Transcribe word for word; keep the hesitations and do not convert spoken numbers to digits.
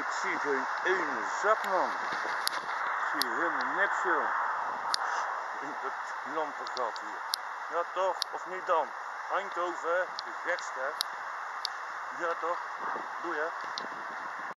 Ik zie geen ene zak, man. Ik zie helemaal niks, joh. In dat lampengat hier. Ja toch, of niet dan? Eindhoven, hè? De gekste, hè? Ja toch? Doe je?